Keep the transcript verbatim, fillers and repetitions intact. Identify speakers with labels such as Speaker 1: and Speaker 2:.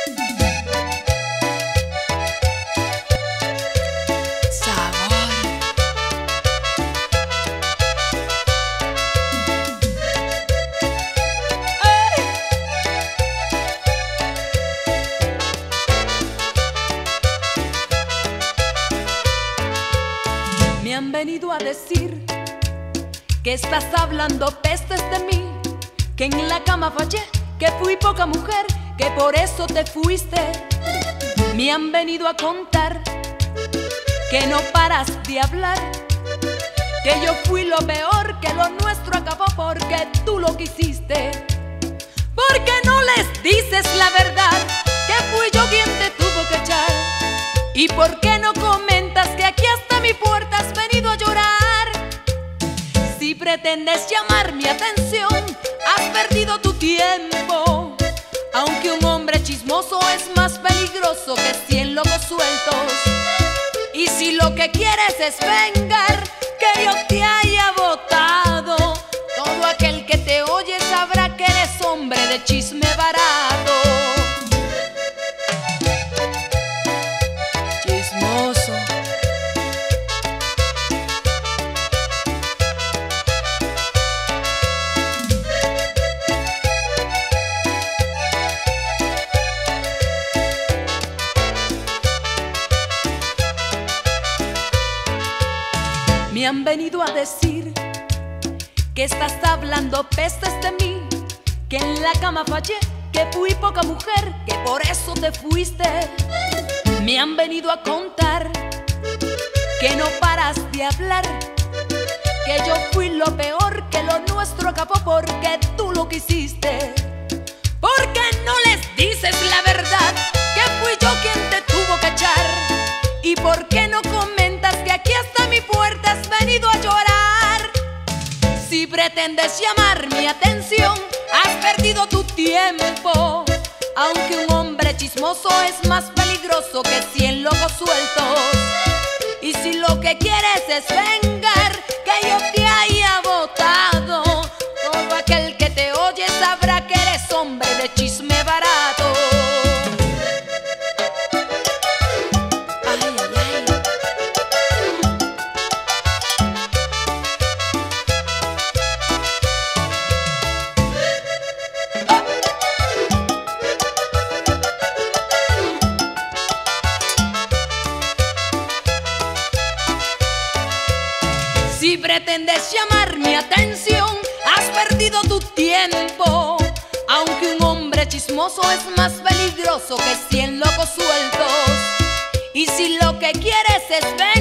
Speaker 1: Me han venido a decir que estás hablando pestes de mí, que en la cama fallé, que fui poca mujer, que por eso te fuiste. Me han venido a contar que no paras de hablar, que yo fui lo peor, que lo nuestro acabó porque tú lo quisiste. ¿Por qué no les dices la verdad, que fui yo quien te tuvo que echar? ¿Y por qué no comentas que aquí hasta mi puerta has venido a llorar? Si pretendes llamar mi atención, has perdido tu tiempo. Aunque un hombre chismoso es más peligroso que cien lobos sueltos. Y si lo que quieres es vengar que yo te haya botado, todo aquel que te oye sabrá que eres hombre de chisme barato. Chismoso. Me han venido a decir que estás hablando pestes de mí, que en la cama fallé, que fui poca mujer, que por eso te fuiste. Me han venido a contar que no paras de hablar, que yo fui lo peor, que lo nuestro acabó porque tú lo quisiste. ¿Por qué no les dices la verdad, que fui yo quien te tuvo que echar? ¿Y por qué no comentas que aquí hasta mi puerta has venido a llorar? Si pretendes llamar mi atención, has perdido tu tiempo. Aunque un hombre chismoso es más peligroso que cien lobos sueltos. Y si lo que quieres es vengar que yo te haya botado, todo aquel que te oye sabrá que eres hombre de chisme barato. Si pretendes llamar mi atención, has perdido tu tiempo. Aunque un hombre chismoso es más peligroso que cien locos sueltos. Y si lo que quieres es ver